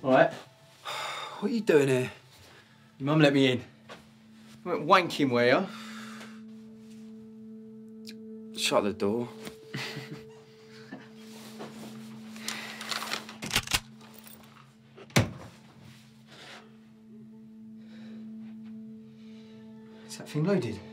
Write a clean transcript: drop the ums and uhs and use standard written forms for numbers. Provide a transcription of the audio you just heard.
All right. What are you doing here? Your mum let me in. You weren't wanking, were you? Shut the door. Is that thing loaded?